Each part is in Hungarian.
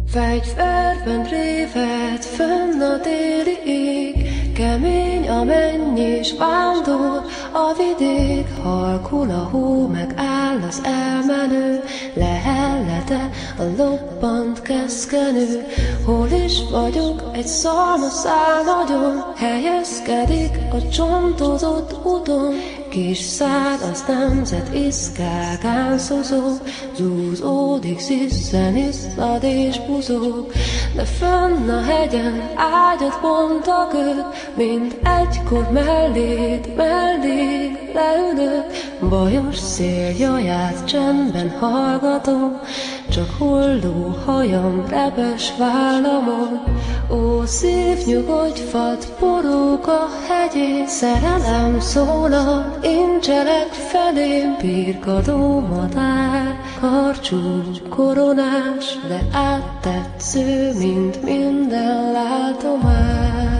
Fegyverben réved fönn a téli ég, kemény a menny és vándor a vidék. Halkul a hó, megáll az elmenő, lehellete a lobbant keszkenő. Hol is vagyok, egy szalmaszál nagyon helyezkedik a csontozott úton. Kis szád az nemzet iszkágán szozog, zúzódik, sziszen, iszad és buzog. De fönn a hegyen ágyat bont a köd, mint egykor mellé leülök. Bajos szél jaját csendben hallgatom, csak hulló hajam repes vállamon. Ó, szív, nyugodj, fadd, porog a hegyén, szerelem szólal, incselek felém. Birkadó madár, karcsú koronás, de áttetsző, mint minden látomás.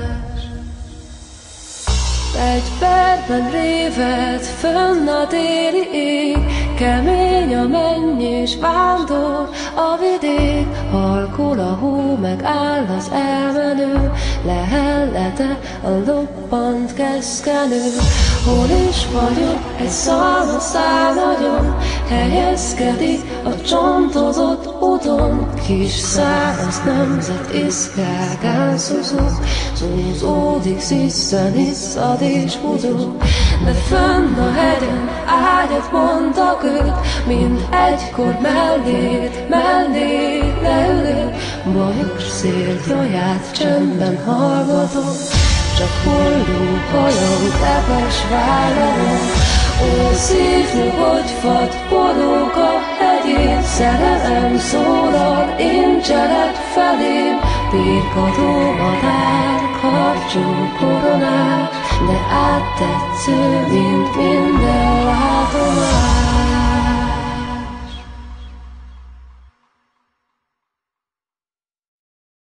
Fegyverben réved fönn a téli ég, kemény a menny és vándor a vidék. Halkul a hó, megáll az elmenő, lehellete a lobbant keszkenő. Hol is vagyok, egy szalmaszál nagyon helyezkedik a csontozott úton. Kis száraz nemzet iszkágán szuzog, zúzódik, sziszen, iszad és buzog. De fönn a hegyen ágyat bont a köd, mint egykor mellé leülök. Bajos szél jaját csendben hallgatom, csak hulló hajam repes vállamon. Ó, szív, nyugodj, fadd, porog a hegyén, szerelem szólal, incselek felém. Birkadó madár, karcsú koronás, de áttetsző, mint minden látomás.